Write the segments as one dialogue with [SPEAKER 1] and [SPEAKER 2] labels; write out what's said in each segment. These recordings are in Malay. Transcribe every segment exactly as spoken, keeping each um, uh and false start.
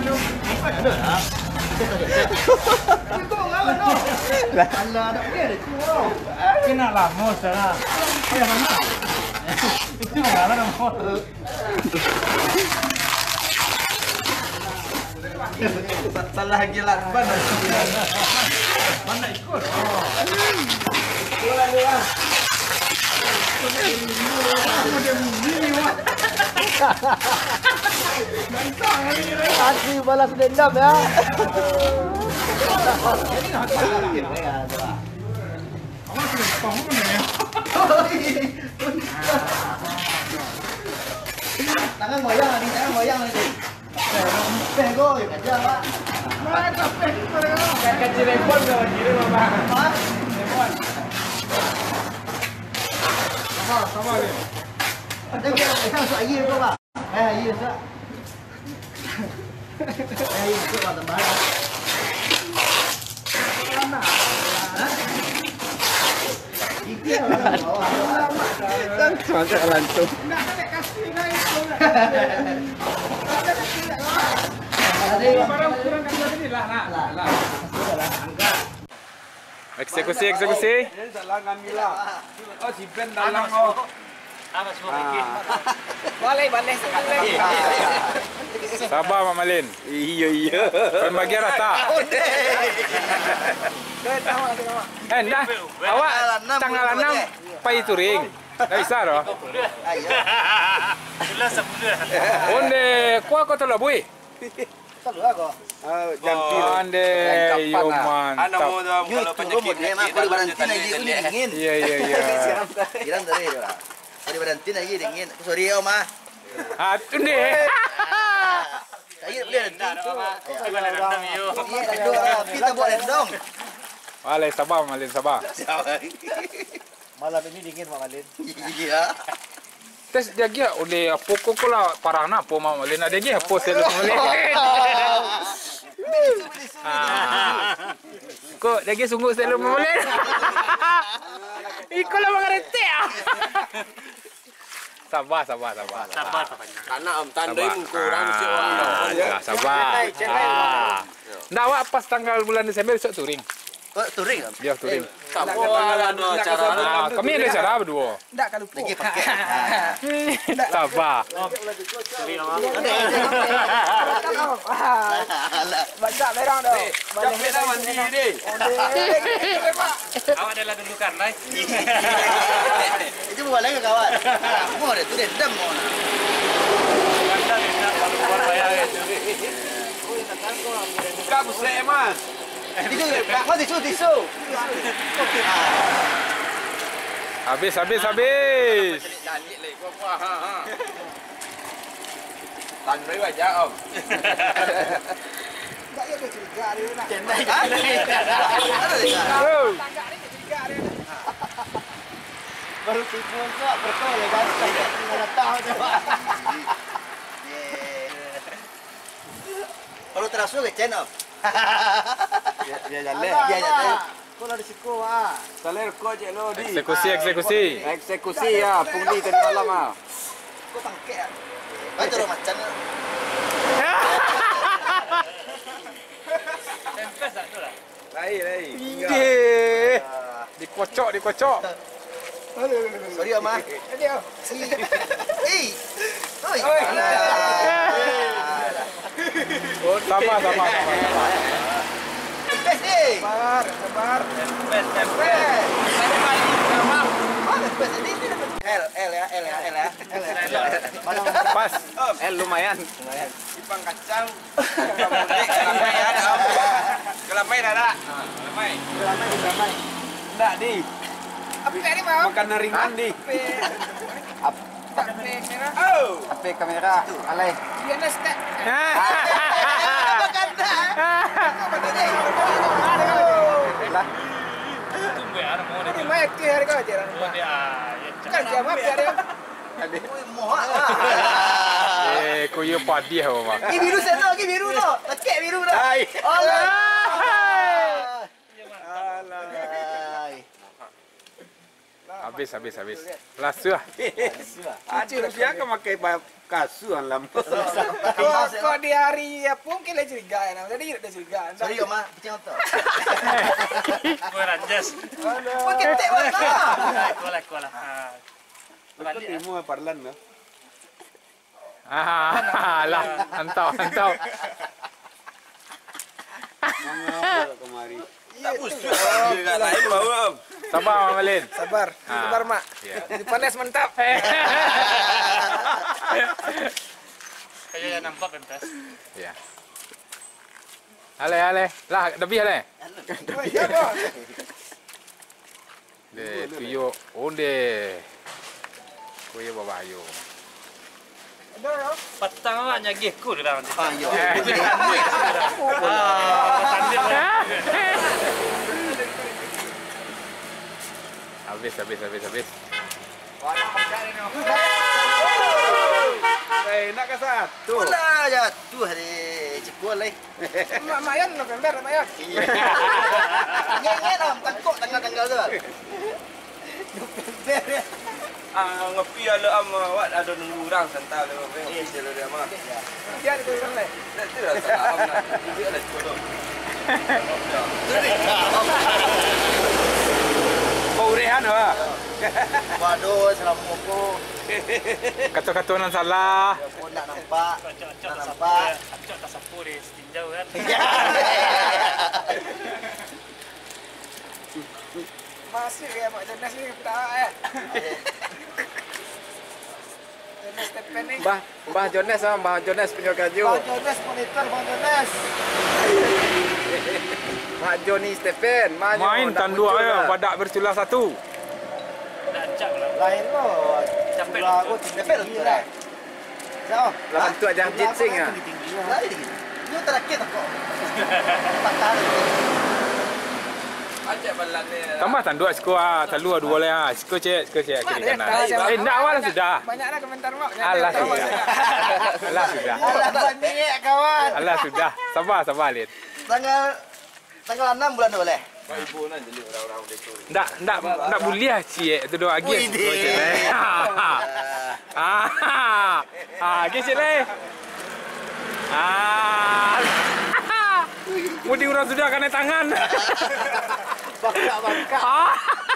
[SPEAKER 1] Ada lah. Kau ngalah no. Alah, nak pergi ada tu.
[SPEAKER 2] Kena lama sana. Ayah mana? Itu ngalah dong.
[SPEAKER 1] Salah gila mana?
[SPEAKER 2] Mana ikut?
[SPEAKER 1] Dua dua. Hati balas dendam ya. Tangan goyang nih, tangan goyang nih. Pego, aja pak. Mana pego?
[SPEAKER 2] Kayak Cirebon kalau gini mama.
[SPEAKER 1] Pak.
[SPEAKER 2] Cirebon. Sama, sama ni.
[SPEAKER 1] Ada kita kita masuk air tu pak. Eh air tak. Eh air tu pak tambah. Mana? Iki kan macam lantung.
[SPEAKER 2] Nak nak kasih naik tu.
[SPEAKER 1] Ada
[SPEAKER 2] barang kurang kan tadi lah lah. Lah.
[SPEAKER 3] Eksekusi, eksekusi.
[SPEAKER 2] Salah ngambil. Oh, simpen dalam oh. Apa semua bikin? Boleh, boleh sekali.
[SPEAKER 3] Sabar Mak Malin.
[SPEAKER 1] Iya iya.
[SPEAKER 3] Pembagian rata. Eh, dah. Awak tanggal enam pai touring. Dah bisa dah.
[SPEAKER 1] Ayo.
[SPEAKER 2] Jelas sepuluh.
[SPEAKER 3] Onde, kuah kau telah bui.
[SPEAKER 1] Selalu aku.
[SPEAKER 3] Jam Onde, yo mantap.
[SPEAKER 1] Kalau penyakit dia mah kalau berhenti lagi dingin.
[SPEAKER 3] Iya iya iya.
[SPEAKER 1] Kiran dari dia. Kalau berhenti lagi dingin. Sorry om ah.
[SPEAKER 3] Ah, tu ni.
[SPEAKER 1] Saya boleh rendang. Boleh rendang yo. Kita buat rendang.
[SPEAKER 3] Wale, sabar Mak Malin, sabar.
[SPEAKER 1] Malam ini dingin Mak Malin. Iya.
[SPEAKER 3] Tes dia gia oleh pokok kula parana po Mak Malin. Ada gia po sel Mak Malin. Ah. Kok dia gia sungguh sel Mak Malin. Iko lah mengerti ah. Sabar, sabar, sabar.
[SPEAKER 2] Sabar.
[SPEAKER 4] Karena om tandai kurang mesti orang.
[SPEAKER 3] Ah, sabar. Ah. Ndak awak pas tanggal bulan Desember besok touring.
[SPEAKER 1] Oh, touring kan?
[SPEAKER 3] Dia touring.
[SPEAKER 4] Kamu ada acara.
[SPEAKER 3] Ah, kami ada acara berdua.
[SPEAKER 2] Enggak kalau
[SPEAKER 1] Lagi pakai.
[SPEAKER 3] Sabar.
[SPEAKER 2] Baca merang dah.
[SPEAKER 4] Capek dah mandi ni.
[SPEAKER 2] Awak adalah dulu kan, Lai.
[SPEAKER 1] Itu buat lagi kawan. Mau ada tu dendam mau.
[SPEAKER 2] Anda nak kalau buat bayar itu.
[SPEAKER 4] Buka busuk man.
[SPEAKER 1] Tisu, kau tisu tisu.
[SPEAKER 3] Habis, habis, habis.
[SPEAKER 4] Nyanyi lagi gua gua ha ha. Tandai aja om.
[SPEAKER 2] Tak ya ke curiga dia nak.
[SPEAKER 1] Kenai. Ada dia.
[SPEAKER 3] Oh.
[SPEAKER 2] Tangga ni curiga dia.
[SPEAKER 1] Baru tipu kok berkau ya kan. Enggak tahu coba. Kalau terasa ke channel.
[SPEAKER 4] Ya jalan.
[SPEAKER 1] Ya jalan.
[SPEAKER 2] Kalau di siku ah.
[SPEAKER 4] Saler ko je lo di.
[SPEAKER 3] Eksekusi, eksekusi.
[SPEAKER 4] Eksekusi ya, pungli tadi malam ah.
[SPEAKER 1] Kau tangke. Baca lo macan.
[SPEAKER 2] Tempes tak tu lah.
[SPEAKER 4] Lai lai.
[SPEAKER 3] Ide. Dikocok, dikocok.
[SPEAKER 1] Sorry Om.
[SPEAKER 2] Dia.
[SPEAKER 1] Eh. Oi.
[SPEAKER 3] Oh, sama, sama, sama.
[SPEAKER 1] Tempes ni.
[SPEAKER 2] Sabar, sabar.
[SPEAKER 1] Tempes, tempes. Saya balik sama. Oh, tempes ini ini L, L ya, L ya, L ya. L ya.
[SPEAKER 3] Pas.
[SPEAKER 4] Eh lumayan.
[SPEAKER 1] Lumayan.
[SPEAKER 4] Ipang kacang. Kelamai ada om. Kelamai ada. Kelamai.
[SPEAKER 1] Ramai, ramai.
[SPEAKER 4] Enggak di.
[SPEAKER 2] Apa ni mau?
[SPEAKER 4] Makanan ringan di.
[SPEAKER 2] Tak merah.
[SPEAKER 4] Oh.
[SPEAKER 1] Apa kamera? Alai.
[SPEAKER 2] Dia nak start.
[SPEAKER 1] Makan dah.
[SPEAKER 2] Tunggu ya, mau dia. Mai ke harga je orang. Oh dia. Kan jawab dia dia.
[SPEAKER 1] Moh.
[SPEAKER 3] Eh, kau yo padi ha mama.
[SPEAKER 1] Ini biru sana, ini biru tu. Lekek biru dah.
[SPEAKER 4] Hai.
[SPEAKER 1] Allah.
[SPEAKER 3] Habis, habis, habis. Last tu lah.
[SPEAKER 4] Ada dia kan pakai kasur dalam.
[SPEAKER 2] Kau di hari apa mungkin lah curiga ya. Jadi tidak curiga.
[SPEAKER 1] Sorry Om, pecah otak.
[SPEAKER 5] Gue ranjas.
[SPEAKER 1] Kau ketek mana?
[SPEAKER 5] Kola kola.
[SPEAKER 4] Itu ilmu parlan lah.
[SPEAKER 3] Ah, lah. Mantap, mantap.
[SPEAKER 4] Mengapa kemari? Tak busuk. Dia lain bau Om.
[SPEAKER 3] Sabar, Mak Malin.
[SPEAKER 2] Sabar.
[SPEAKER 3] Ah.
[SPEAKER 2] Sabar mak.
[SPEAKER 3] Ya.
[SPEAKER 2] Ini panas mantap.
[SPEAKER 5] Kayaknya nampak pentas.
[SPEAKER 3] Ya. Ale, ale. Lah, lebih ale.
[SPEAKER 2] Ya bos.
[SPEAKER 3] De, tuyo. Onde. Kuya babayo.
[SPEAKER 5] Patang awak nyagi aku di dalam.
[SPEAKER 1] Ah, yo.
[SPEAKER 5] Ah, tanding.
[SPEAKER 3] Habis, habis, habis, habis.
[SPEAKER 4] Eh, nak ke satu?
[SPEAKER 1] Pula ya tu hari cepul leh.
[SPEAKER 2] Mak mayan November mayan.
[SPEAKER 1] Nyet-nyet Om, tangkuk tanggal-tanggal tu. November.
[SPEAKER 4] Ah, ngopi ala am awak ada nunggu orang santai le ngopi je dia mah.
[SPEAKER 2] Dia itu orang lain.
[SPEAKER 4] Nanti dah tak am nak. Dia ada kodok. Kau rehan apa?
[SPEAKER 1] Waduh, Assalamualaikum.
[SPEAKER 3] Kata-kata nan salah.
[SPEAKER 1] Ya pun nak nampak.
[SPEAKER 5] Cocok
[SPEAKER 1] Nak
[SPEAKER 5] tak
[SPEAKER 1] nampak.
[SPEAKER 5] sapu. Cocok tak sapu di tinjau kan.
[SPEAKER 2] Masih ya mak Jonas ni tak eh. Jonas Stephen ni.
[SPEAKER 4] Bah, Bah Jonas ah, Bah Jonas punya kaju.
[SPEAKER 1] Bang Jonas monitor Bang Jonas.
[SPEAKER 4] Mak Joni Stephen, maju.
[SPEAKER 3] Main tanduk aja, badak berculah satu.
[SPEAKER 5] Dah acak lah.
[SPEAKER 1] Lain lo.
[SPEAKER 5] Capek
[SPEAKER 1] Lah,
[SPEAKER 5] lah.
[SPEAKER 1] aku tinggi tinggi lah. Jauh.
[SPEAKER 4] Lawan tu aja Jit Singh ah.
[SPEAKER 1] Lain lagi. Ni terakhir tak kok. Patah.
[SPEAKER 4] Ajak balan ni.
[SPEAKER 3] Tambah tanduk siko ah, selalu dua le ah. Siko cek, siko cek kiri kanan. Eh, nak awal sudah.
[SPEAKER 2] Banyaklah komentar mak.
[SPEAKER 3] Alah sudah. Alah sudah.
[SPEAKER 1] Alah banyak kawan.
[SPEAKER 3] Alah sudah. Sabar, sabar Lin.
[SPEAKER 1] Tanggal tanggal enam bulan tu boleh.
[SPEAKER 4] Ibu nak jadi orang-orang itu.
[SPEAKER 3] Ndak, ndak, ndak buliah cie tu doa lagi.
[SPEAKER 1] Wih, deh.
[SPEAKER 3] Ah. Ah, kecil le. Ah. Mudi orang sudah kena tangan.
[SPEAKER 1] Bangka-bangka.
[SPEAKER 3] Ah.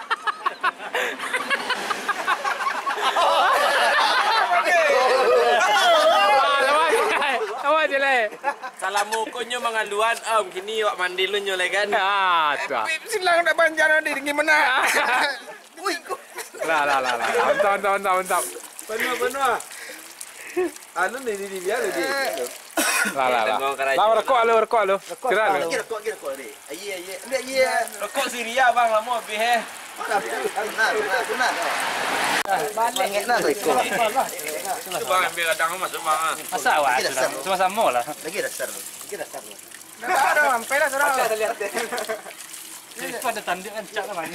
[SPEAKER 3] Awak je le.
[SPEAKER 4] Salah mukunyo mengaluan om kini awak mandi lu nyo kan.
[SPEAKER 3] Ah, tu. ah.
[SPEAKER 2] Silang nak banjar ni gimana?
[SPEAKER 1] Ui,
[SPEAKER 3] Lah, lah, lah, lah. Mantap, mantap, mantap, mantap.
[SPEAKER 4] Penuh penuh. Anu ni di dia lu di.
[SPEAKER 3] Lah, lah, lah. Lah, rekod lu, rekod lu. Kira lu.
[SPEAKER 1] Kira kok, kira kok ni. Aye, aye. Ambil aye.
[SPEAKER 4] Rokok Syria bang lama habis eh.
[SPEAKER 1] Benar, benar, benar. Balik nak tu ikut.
[SPEAKER 4] Tu bang ambil kadang masuk bang.
[SPEAKER 5] Masa awak
[SPEAKER 1] Kita
[SPEAKER 5] sudah
[SPEAKER 1] dasar.
[SPEAKER 5] sama-sama lah.
[SPEAKER 1] Lagi dasar lu. Lagi dasar lu.
[SPEAKER 2] Nak ada sampai lah seorang.
[SPEAKER 5] Jadi itu ada tanding kan cak lah mana.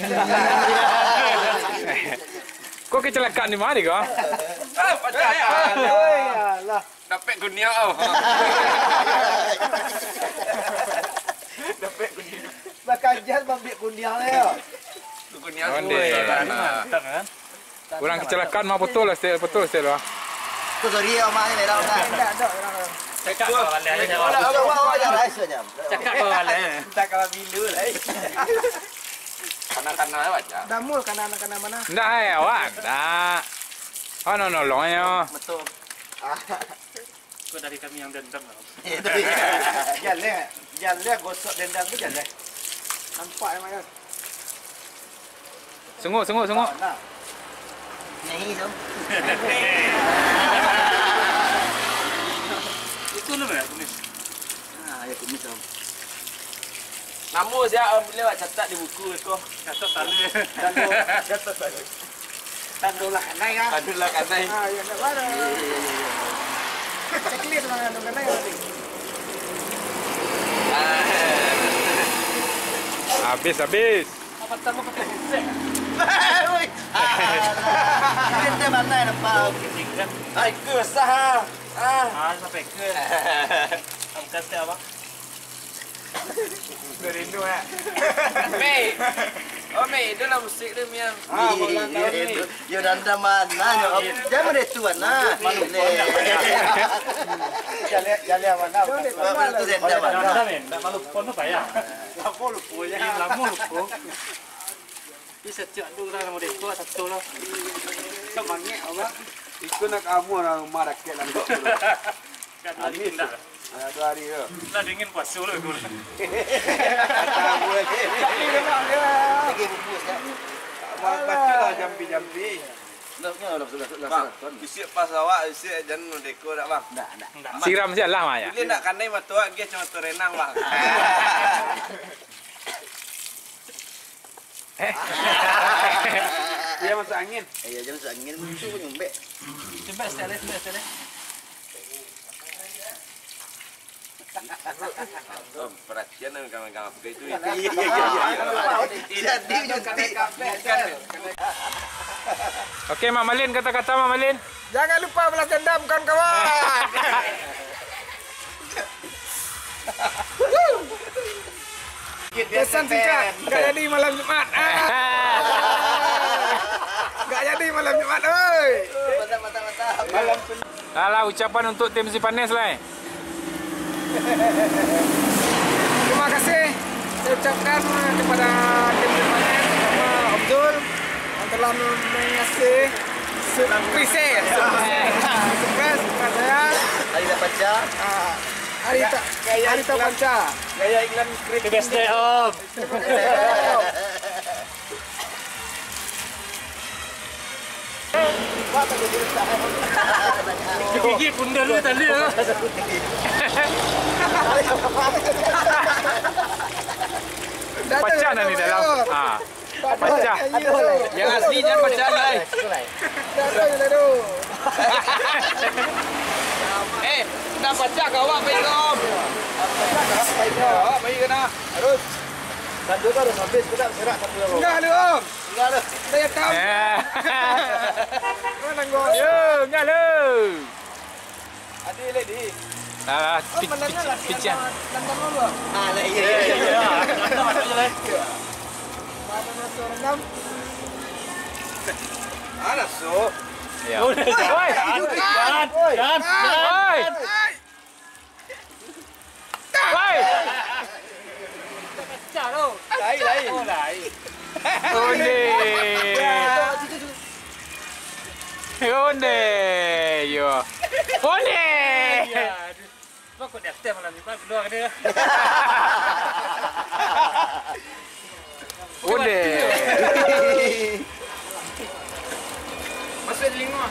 [SPEAKER 3] Kau kecelakaan di mana kau?
[SPEAKER 4] Ah, pacak ya.
[SPEAKER 1] Alah.
[SPEAKER 4] Dapat dunia oh.
[SPEAKER 1] Bakal jas bambik kundiang ya.
[SPEAKER 4] Dunia
[SPEAKER 3] Onde.
[SPEAKER 5] Mantap kan?
[SPEAKER 3] Orang kecelakaan mah betul lah, sel, betul sel lah.
[SPEAKER 1] Tu sorry ya mak ni merah dah.
[SPEAKER 2] Tak ada orang.
[SPEAKER 5] Cakap kau balik aja
[SPEAKER 1] Awak
[SPEAKER 5] jawab.
[SPEAKER 1] awak awak jangan rahsianya.
[SPEAKER 5] Cakap kau balik.
[SPEAKER 4] tak kalah bilu lah. Kanak-kanak baca.
[SPEAKER 2] Damul kan anak-anak mana?
[SPEAKER 3] Ndak hai awak, ndak. Oh, no, no, long ya.
[SPEAKER 1] Betul.
[SPEAKER 5] Kau dari kami yang dendam lah.
[SPEAKER 1] Jalan, jalan gosok dendam tu jalan.
[SPEAKER 2] Nampak yang mana?
[SPEAKER 3] Sungguh, sungguh, sungguh.
[SPEAKER 1] Nah. Ni tu.
[SPEAKER 5] Itu lu ya tulis.
[SPEAKER 1] Ah, ya kumis tu.
[SPEAKER 4] Nama saya om lewat catat di buku kau.
[SPEAKER 5] Kata tali.
[SPEAKER 1] Tando, jatuh tadi. Tando lah kanai kan.
[SPEAKER 4] Adulah kanai.
[SPEAKER 2] Ah, ya nak mana? Checklist mana tu kan nanti.
[SPEAKER 3] Habis, habis.
[SPEAKER 5] Apa tamu pakai headset?
[SPEAKER 1] Oi. Ini dia mana nampak.
[SPEAKER 4] Ai ke sah. Ah.
[SPEAKER 5] Ah, sampai ke. Angkat apa?
[SPEAKER 2] Berindu ya.
[SPEAKER 4] Baik. Oh, Mei, itu lah musik dia miang.
[SPEAKER 2] Ah, ulang tahun ni.
[SPEAKER 1] Yo dan mana yo. Jangan ada tuan nah. Jangan jangan mana. Itu zenda mana.
[SPEAKER 5] Dah men, dah malu pon apa ya?
[SPEAKER 2] Aku lupa ya.
[SPEAKER 5] Ini lama lupa. Ini setiap dulu dah mau dekor satu lah.
[SPEAKER 2] Semangat apa? Ikut nak kamu orang marah ke lang.
[SPEAKER 5] Kan ini dah.
[SPEAKER 2] Ada dua hari ke.
[SPEAKER 5] Dah dingin puasa lu aku.
[SPEAKER 2] Kamu lagi.
[SPEAKER 1] Lagi bungkus ya.
[SPEAKER 2] Baca lah jampi-jampi.
[SPEAKER 1] Dah dah sudah sudah.
[SPEAKER 4] Bang, bisik pas awak, bisik jangan deko dak bang.
[SPEAKER 1] Dah dah.
[SPEAKER 3] Siram siya lah Maya.
[SPEAKER 4] Dia nak kandai matua, dia cuma tu renang bang.
[SPEAKER 2] Dia masuk angin.
[SPEAKER 1] Eh jangan seangin itu nyumbe.
[SPEAKER 5] Coba sekali, coba sekali.
[SPEAKER 4] Oh, perhatian dengan kawan-kawan apa itu.
[SPEAKER 1] Iya iya iya. Jadi nyuntik.
[SPEAKER 3] Okey Mak Malin, kata-kata Mak Malin.
[SPEAKER 2] Jangan lupa balas dendam kawan-kawan. Pesan singkat, enggak jadi malam Jumat. Enggak jadi malam Jumat, oi.
[SPEAKER 1] Mantap mantap mantap.
[SPEAKER 2] Malam
[SPEAKER 3] Alah, ucapan untuk tim Sipanes lah. Eh.
[SPEAKER 2] Terima kasih saya ucapkan kepada tim Sipanes sama Abdul yang telah mengasih surprise, surprise kepada saya.
[SPEAKER 1] Hari dah baca.
[SPEAKER 2] Ah, Hari tak Hari tak panca.
[SPEAKER 1] Gaya iklan skrip.
[SPEAKER 5] The best day om. Gigi pun dah lu tadi ah.
[SPEAKER 3] Baca dah ni dalam. Ah. Baca.
[SPEAKER 2] Yang asli jangan baca lai. Eh, nak baca kau awak pergi ke om. Awak pergi ke nak. Harus.
[SPEAKER 1] Dan juga harus habis kita serak satu lagi.
[SPEAKER 2] Enggak lu om.
[SPEAKER 1] Enggak ada.
[SPEAKER 2] Saya tahu.
[SPEAKER 3] Eh.
[SPEAKER 2] Mana gol?
[SPEAKER 3] Yo, enggak lu.
[SPEAKER 2] Adi lady.
[SPEAKER 3] Alah,
[SPEAKER 2] Oh, menangnya lah.
[SPEAKER 3] pican.
[SPEAKER 2] Landang dulu.
[SPEAKER 1] Ah, lah iya iya iya.
[SPEAKER 2] Mana masuk rendam?
[SPEAKER 4] Ada so.
[SPEAKER 3] Ya. Oi.
[SPEAKER 5] Jangan, jangan,
[SPEAKER 3] Oi. Oi.
[SPEAKER 5] Cak tu.
[SPEAKER 2] Lai lai.
[SPEAKER 5] Oh lai.
[SPEAKER 3] Onde. Onde. Yo. Onde.
[SPEAKER 5] Ya. Kau kau dah step malam ni, kau keluar ke dia?
[SPEAKER 3] Onde.
[SPEAKER 5] Masuk telinga.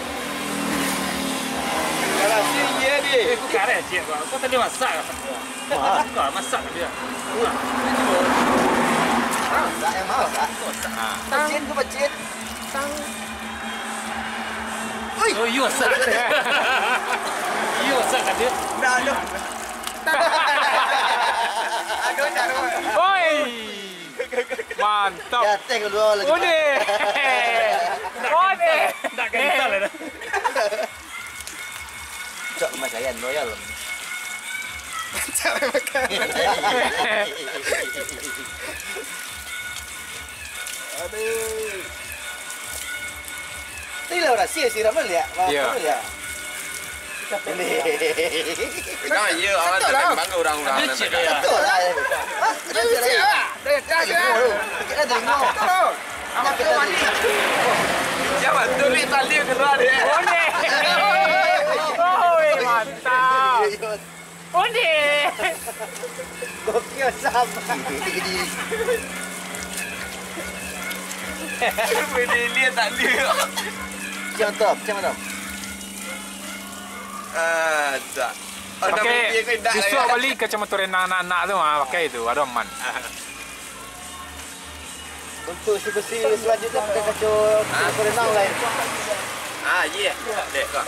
[SPEAKER 2] Kalau sini dia di.
[SPEAKER 5] Eh, kau karet cik kau. Kau tadi masak ke? Kau masak ke dia?
[SPEAKER 1] Tak yang mau tak. Pecin tu pecin.
[SPEAKER 2] Tang.
[SPEAKER 5] Oh, you masak. You masak ke dia?
[SPEAKER 2] Dah ada. Ada tak ada.
[SPEAKER 3] Oi. Mantap.
[SPEAKER 1] Ya teh kedua lagi.
[SPEAKER 3] Onde. Onde.
[SPEAKER 5] Tak kental dah.
[SPEAKER 1] Cok mas saya loyal.
[SPEAKER 2] Cara makan. Aduh.
[SPEAKER 1] Ini lah orang sia siram ya.
[SPEAKER 3] Ya.
[SPEAKER 1] Ya. Ini.
[SPEAKER 4] Nah, ya orang tu bangga orang-orang.
[SPEAKER 5] Cik dia.
[SPEAKER 1] Betul lah. Ah, dah sia.
[SPEAKER 2] Dah dah dah.
[SPEAKER 1] Kita dengar.
[SPEAKER 2] Terus. Apa tu mandi?
[SPEAKER 4] Siapa tulis tali keluar dia.
[SPEAKER 3] Onde. Oi, mantap. Onde.
[SPEAKER 1] Gokil sama.
[SPEAKER 4] Boleh lihat tali.
[SPEAKER 1] Jangan top, jangan top.
[SPEAKER 4] Ah, tak.
[SPEAKER 3] Pakai justru balik kacamata renang anak-anak tu ah pakai itu ada aman.
[SPEAKER 1] Untuk si besi selanjutnya pakai kacu kacu renang lain.
[SPEAKER 4] Ah, ya. Dek kau.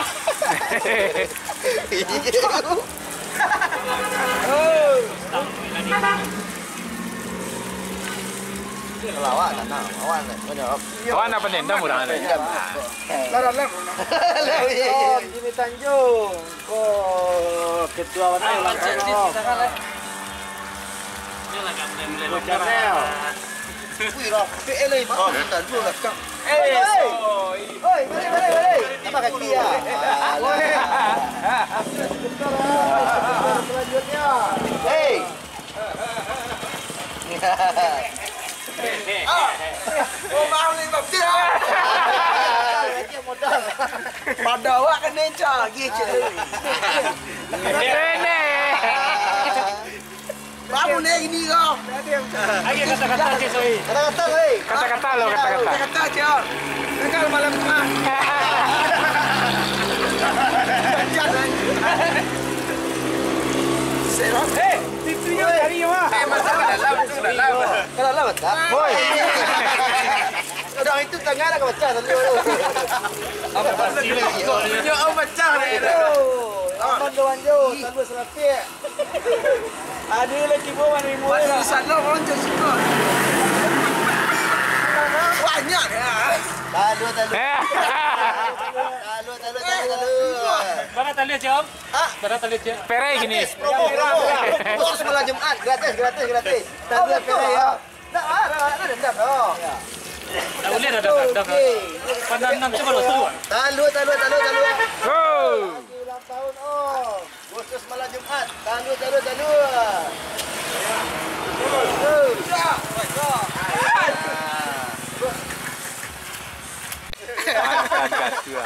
[SPEAKER 1] Lawak tak nak, awan tak banyak.
[SPEAKER 3] Awan apa ni? Dah murah ni.
[SPEAKER 2] Laran lem.
[SPEAKER 1] Oh, Jimmy Tanjung. Oh, ketua warna ulang tahun.
[SPEAKER 5] Ni lah kat boleh
[SPEAKER 1] Channel. Wih, rapi elai mah. Tak dulu lah kau.
[SPEAKER 2] Eh,
[SPEAKER 1] Oi, balik balik balik. Tambah kaki ya. Selanjutnya. Hey.
[SPEAKER 4] Oh, mau ni bab dia.
[SPEAKER 1] Lagi modal.
[SPEAKER 4] Pada awak kan neca lagi je.
[SPEAKER 3] Ini.
[SPEAKER 4] Kamu ni ini kau.
[SPEAKER 5] Lagi kata-kata je soi.
[SPEAKER 1] Kata-kata, hey.
[SPEAKER 3] Kata-kata lo, kata-kata.
[SPEAKER 4] Kata je. Tengah malam Jumaat.
[SPEAKER 3] Eh, titunya dari mana?
[SPEAKER 4] Eh, masalah dalam tu dalam.
[SPEAKER 1] Kalau lah betul. Boy. Udah itu tengah nak baca tadi.
[SPEAKER 4] Apa pasal ni? Yo, oh pecah ni.
[SPEAKER 1] Aman doan jo, tangguh selapik.
[SPEAKER 5] Ada lagi bawa ni mu.
[SPEAKER 4] Pasal sana orang je suka. Banyak dah.
[SPEAKER 1] Talu talu.
[SPEAKER 3] Eh.
[SPEAKER 1] Talu talu talu talu.
[SPEAKER 5] Berapa tali jam?
[SPEAKER 1] Ah,
[SPEAKER 5] Berapa tali jam?
[SPEAKER 3] Perai gini.
[SPEAKER 1] promo promo. Terus malam Jumat gratis gratis gratis. Talu pera ya. Nak ah, nak dendam. Oh.
[SPEAKER 5] Tak boleh dah dah dah. Pandang enam coba lo tu.
[SPEAKER 1] Talu talu talu talu.
[SPEAKER 3] Oh.
[SPEAKER 1] Ulang tahun oh. Khusus malam Jumat. Talu talu talu.
[SPEAKER 3] Kakak tua.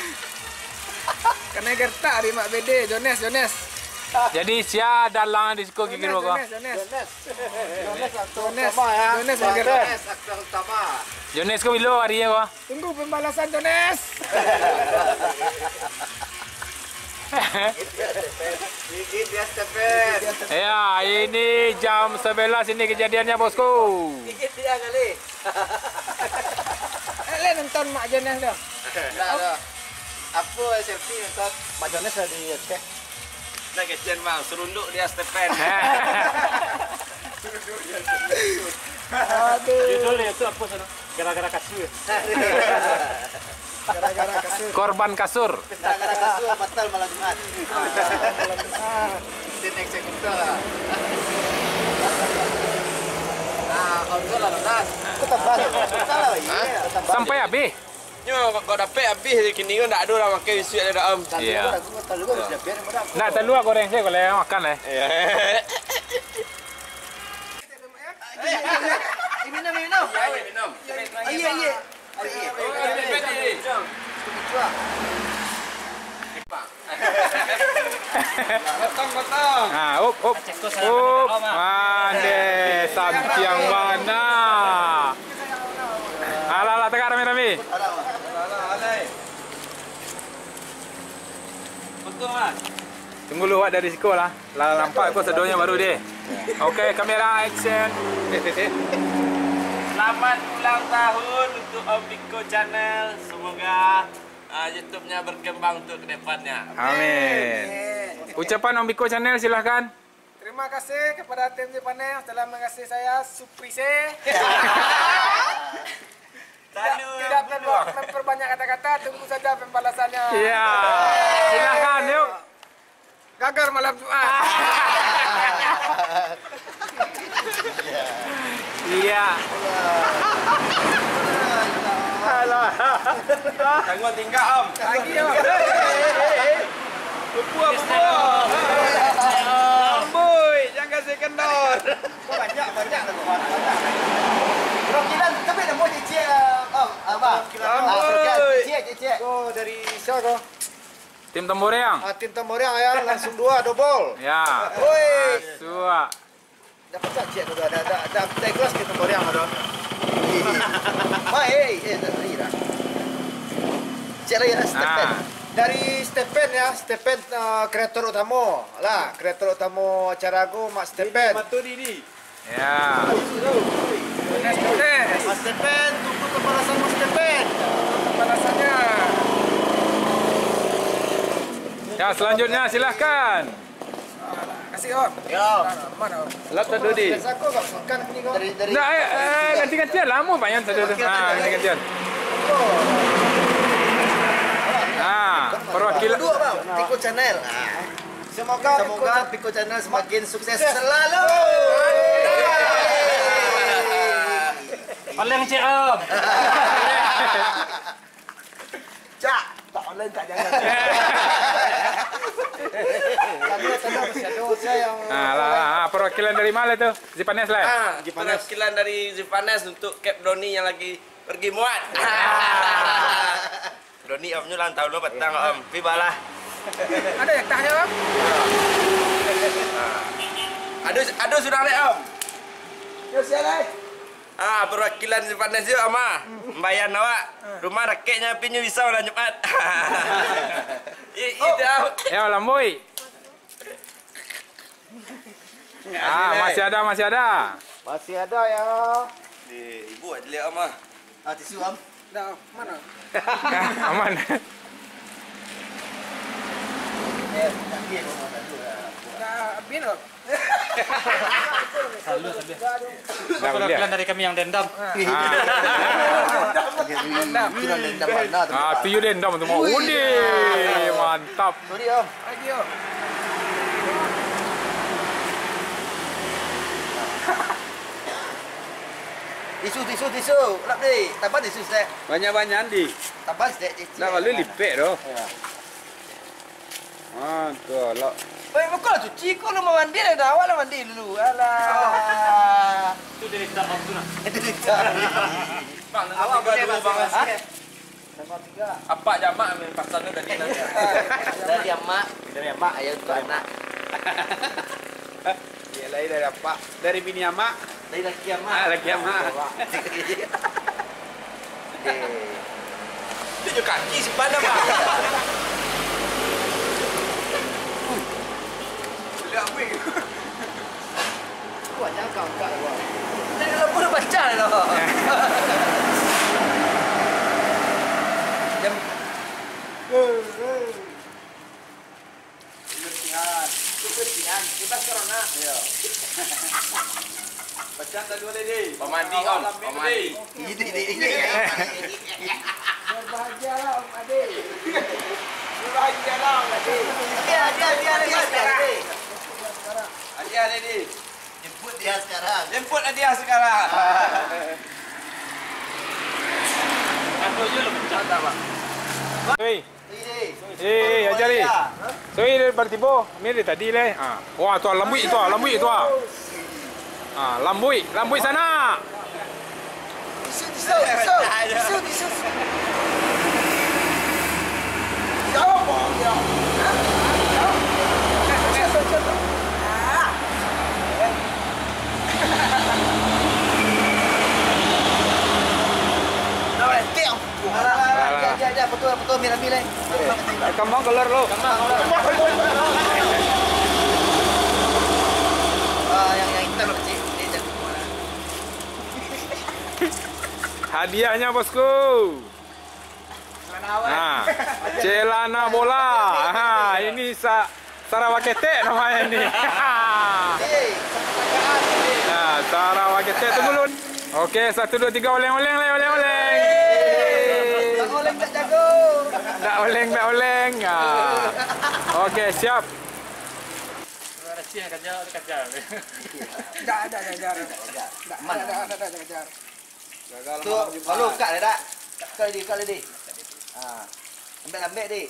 [SPEAKER 2] Kena gertak di mak bede, Jones, Jones.
[SPEAKER 3] Jadi sia dalang di sekolah gigi rokok.
[SPEAKER 2] Jones, Jones.
[SPEAKER 1] Jones aktor
[SPEAKER 2] Jones,
[SPEAKER 1] utama ya.
[SPEAKER 2] Jones yang gerak.
[SPEAKER 1] Jones aktor utama.
[SPEAKER 3] Jones kau bilo hari ya,
[SPEAKER 2] Tunggu pembalasan Jones.
[SPEAKER 1] Gigit dia Stephen.
[SPEAKER 3] Ya, ini jam sebelas ini kejadiannya bosku.
[SPEAKER 1] Gigit dia kali.
[SPEAKER 2] Eh, nonton mak Jones dah.
[SPEAKER 1] Dah dah. Apa selfie nonton Mak Jones dah di cek.
[SPEAKER 4] Nak kecil bang, serunduk dia Stephen.
[SPEAKER 5] Judul dia tu apa sana? Gara-gara kasur.
[SPEAKER 1] Gara-gara kasur.
[SPEAKER 3] Korban kasur.
[SPEAKER 1] Gara-gara kasur batal malam Jumat. Tin eksekutor lah. Ah, auto lah nas. Aku tebal. Salah iya.
[SPEAKER 3] Sampai habis.
[SPEAKER 4] Nyo kau dapat habis kini kau tak ada orang makan isi ada dalam.
[SPEAKER 3] Iya.
[SPEAKER 1] Aku tahu juga sudah biar mudah.
[SPEAKER 3] Nak telur goreng saya kalau makan eh.
[SPEAKER 1] Ini minum minum.
[SPEAKER 4] Ya, minum.
[SPEAKER 1] Iya iya.
[SPEAKER 4] Potong-potong.
[SPEAKER 3] Ah, up up. Up. Mande sampiang mana. Alah alah tengah rame-rame.
[SPEAKER 4] Potong lah.
[SPEAKER 3] Tunggu lu Wak dari sekolah. Lah nampak kau sedonya baru deh. Okey, kamera action.
[SPEAKER 4] Selamat ulang tahun untuk Om Biko Channel. Semoga uh, YouTube-nya berkembang untuk kedepannya.
[SPEAKER 3] Amin. Ucapan Om Biko Channel silahkan.
[SPEAKER 2] Terima kasih kepada tim Jepanel telah mengasihi saya Suprise. Tidak, tidak perlu memperbanyak kata-kata, tunggu saja pembalasannya.
[SPEAKER 3] Ya. Silahkan yuk.
[SPEAKER 2] Gagal malam Jumat.
[SPEAKER 3] Iya.
[SPEAKER 4] Tangguh tinggal Om.
[SPEAKER 2] Lagi ya.
[SPEAKER 4] Bubur bubur. Amboi, jangan kasih kendor.
[SPEAKER 1] Banyak banyak lah tuan. Rokilan tapi dah mau cicik om apa? Cicik cicik. Go dari siapa?
[SPEAKER 3] Tim Temboreang.
[SPEAKER 1] Ah, tim Temboreang ya langsung dua double.
[SPEAKER 3] Ya.
[SPEAKER 1] Woi.
[SPEAKER 3] Dua.
[SPEAKER 1] Dapat tak cik tu ada ada ada take kelas kita Temboreang ada. Mai eh dah dah. Cik lagi Stephen. Dari Stephen ya, Stephen uh, kreator utama. Lah, kreator utama acara aku Mak Stephen.
[SPEAKER 4] Matu Didi.
[SPEAKER 3] Ya.
[SPEAKER 1] Mas Stephen, tunggu pembalasan Mas Stephen.
[SPEAKER 2] Pembalasannya.
[SPEAKER 3] Ya, selanjutnya silahkan.
[SPEAKER 2] Kasih Om.
[SPEAKER 1] Ya.
[SPEAKER 2] Mana Om?
[SPEAKER 3] Lap tadi.
[SPEAKER 1] Biasa aku enggak makan ni kau. Dari dari
[SPEAKER 3] Nah, eh, eh, ganti-gantian lama banyak tadi tu. Ha, ganti-gantian. Ah, perwakilan.
[SPEAKER 1] Dua bang, Piko Channel. Ah. Semoga semoga Piko Channel semakin sukses selalu.
[SPEAKER 5] Paling cek om.
[SPEAKER 1] Cak, tak online tak jangan. Tanda-tanda masih ada saya yang.
[SPEAKER 3] Nah, lah, lah, perwakilan dari mana tuh? Zipanes lah.
[SPEAKER 4] Ah, perwakilan dari Zipanes untuk Cap Doni yang lagi pergi muat. Doni omnya ulang tahun lo petang om. Pibalah.
[SPEAKER 3] Ada yang tanya om?
[SPEAKER 4] Aduh, aduh sudah le om.
[SPEAKER 1] Yo siapa?
[SPEAKER 4] Ah, perwakilan Zipanes yuk ama. Membayar awak. Rumah raketnya pinyu bisa lah Jumat. Itu.
[SPEAKER 3] Ya, Lamboi. Ah, masih ada, masih ada.
[SPEAKER 1] Masih ada ya.
[SPEAKER 4] Di ibu aja lihat ama.
[SPEAKER 1] Ah, tisu am.
[SPEAKER 2] Dah, mana?
[SPEAKER 3] Aman.
[SPEAKER 1] Eh, tak dia mau tadi lah.
[SPEAKER 2] Dah, bin om.
[SPEAKER 5] Selalu saja.
[SPEAKER 3] Dah boleh.
[SPEAKER 5] Perwakilan dari kami yang dendam.
[SPEAKER 1] Kita dendam mana tu?
[SPEAKER 3] Ah, tujuh dendam tu mau. Undi, mantap.
[SPEAKER 1] Sorry om.
[SPEAKER 2] Lagi om.
[SPEAKER 1] Tisu, tisu, tisu. Lap ni. Tambah tisu sek.
[SPEAKER 3] Banyak-banyak di.
[SPEAKER 1] Tambah sek.
[SPEAKER 3] Dah lalu lipet doh. Ah, tu lah.
[SPEAKER 1] Eh, kau lah cuci. Kau nak mandi dah. Awak lah mandi dulu. Alah.
[SPEAKER 5] Itu dari kita om tu nah.
[SPEAKER 4] Bang,
[SPEAKER 1] Awak boleh
[SPEAKER 4] dulu bang.
[SPEAKER 1] Tambah tiga.
[SPEAKER 4] Apa jamak main pasal tu dari nanti.
[SPEAKER 1] Dari amak. Dari amak. Ayah untuk anak.
[SPEAKER 3] Dia lain dari apa? Dari bini amak.
[SPEAKER 1] Dari laki amak.
[SPEAKER 3] Ah, laki amak.
[SPEAKER 4] Itu juga kaki simpan apa? Lihat apa?
[SPEAKER 1] Kau jangan kau kau. Jangan lupa dah baca loh. Jam. Kebersihan. Kebersihan. Bebas corona. Ya.
[SPEAKER 4] Baca tadi boleh deh. Pemandi om, pemandi.
[SPEAKER 1] Ini ini ini. Berbahagialah Om Ade. Berbahagialah Om Ade. Dia dia dia dia sekarang.
[SPEAKER 4] Adia ni.
[SPEAKER 1] Jemput dia sekarang.
[SPEAKER 4] Jemput Adia sekarang.
[SPEAKER 5] Aku je lo pecah tak pak.
[SPEAKER 3] Soi.
[SPEAKER 1] Ini.
[SPEAKER 3] Eh, ajari. Soi dari Bartibo. Miri tadi leh. Ah. Wah, tu lambui tu, lambui tu. Ah, lambui, lambui sana.
[SPEAKER 1] Tisu tisu tisu. Tisu tisu. Jauh bang ya. Ya, ya, betul, betul, mila-mila.
[SPEAKER 3] Kembang keluar lo.
[SPEAKER 1] Ah, yang yang hitam kecil. Ini jangan bola.
[SPEAKER 3] Hadiahnya bosku. Nah, celana bola. Ha, ini sa Sarawak Ketek namanya ini. Nah, Sarawak Ketek tu mulun. Okey, satu dua tiga oleng-oleng le, oleng-oleng.
[SPEAKER 1] Tak oleng tak jago.
[SPEAKER 3] Tak oleng, tak oleng. Ah. Okey, siap.
[SPEAKER 5] Rasiah kerja kerja.
[SPEAKER 2] Dah, dah, dah, dah. Dah,
[SPEAKER 1] Mana?
[SPEAKER 2] dah, dah, dah, dah, dah.
[SPEAKER 1] Tu, kalau kat dah tak? Kat dia, kat dia. Ah. Ambil-ambil dik.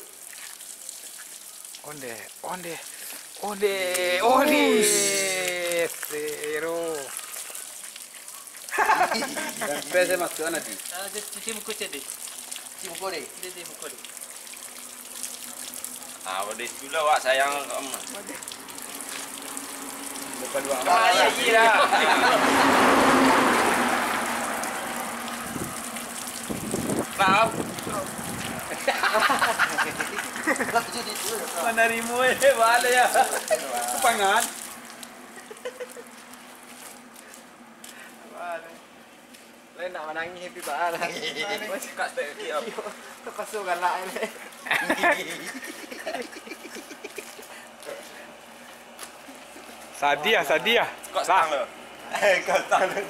[SPEAKER 3] Onde, onde. Onde, onde. Zero.
[SPEAKER 4] Pesa masuk nanti.
[SPEAKER 5] Ah, dia cuci muka cek deh.
[SPEAKER 1] Cium kau dik.
[SPEAKER 5] Dia dia muka deh.
[SPEAKER 4] Ah, boleh pula wak sayang om.
[SPEAKER 3] Bukan dua.
[SPEAKER 4] Ah, ya kira. Maaf.
[SPEAKER 1] Lah tu di tu.
[SPEAKER 4] Menerimu eh, boleh ya.
[SPEAKER 3] Pangan.
[SPEAKER 2] Lain nak menangis happy bah lah.
[SPEAKER 4] Kat step lagi om.
[SPEAKER 2] Terpaksa galak ni.
[SPEAKER 3] Sadiah, sadiah.
[SPEAKER 4] Kok stang lo? Eh, kau stang lo.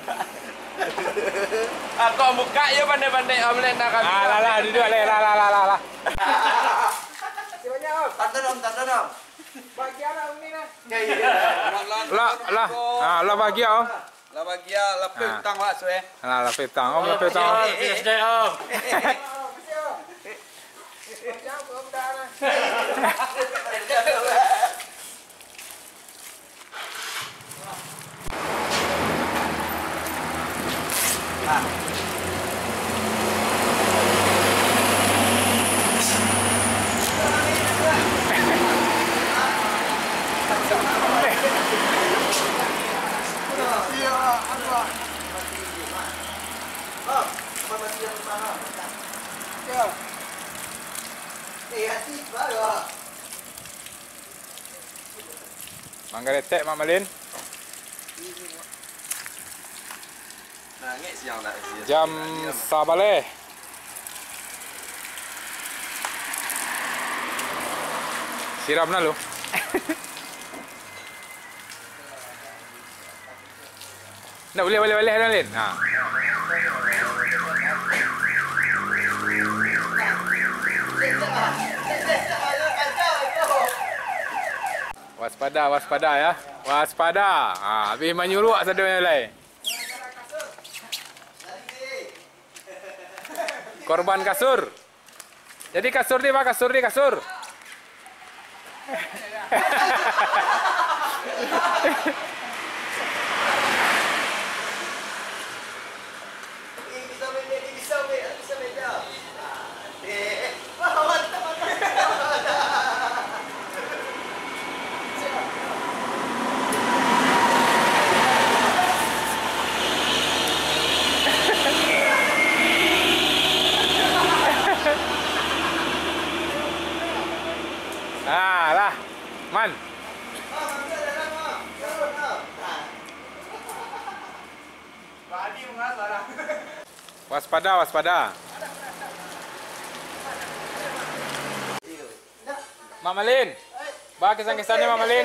[SPEAKER 4] Ah, kau buka ya pandai-pandai om lena kami.
[SPEAKER 3] Ah, lah lah, duduk le, lah lah lah lah lah.
[SPEAKER 2] Sebenarnya om,
[SPEAKER 1] Tantan om, tantan om.
[SPEAKER 2] bagian om ni lah.
[SPEAKER 3] Lah, lah. Ah, lah bagi oh.
[SPEAKER 4] Lah bagi
[SPEAKER 2] ya lapis
[SPEAKER 3] Ah.
[SPEAKER 2] utang wak suwe.
[SPEAKER 3] Alah, lah petang. Om, lah petang.
[SPEAKER 5] Sudah om.
[SPEAKER 3] Mangga retek Mak Malin.
[SPEAKER 4] Nangis siang tak siang.
[SPEAKER 3] Jam sabale. Siram na lu. Nak boleh boleh boleh Malin. Ha. Waspada, waspada ya. Waspada. Ha, habis menyuruh sedang yang lain. Korban kasur. Jadi kasur ni, Pak, kasur ni, kasur. Ah lah, Man. Waspada, waspada. Mak Malin. Ba kesan-kesannya Mak Malin.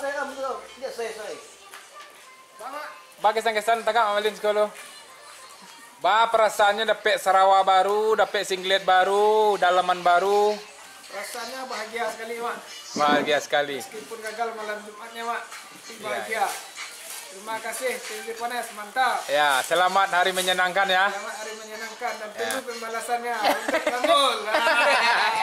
[SPEAKER 3] Ba kesan-kesan tagak Mak Malin sekolah. Ba perasaannya dapat Sarawak baru, dapat singlet baru, dalaman baru.
[SPEAKER 2] Rasanya bahagia sekali, Mak.
[SPEAKER 3] Bahagia sekali.
[SPEAKER 2] Meskipun gagal malam Jumatnya, Mak. Tapi bahagia. Terima kasih, T V Pones, mantap.
[SPEAKER 3] Ya, selamat hari menyenangkan ya.
[SPEAKER 2] Selamat hari menyenangkan dan tunggu pembalasannya untuk Tanggul.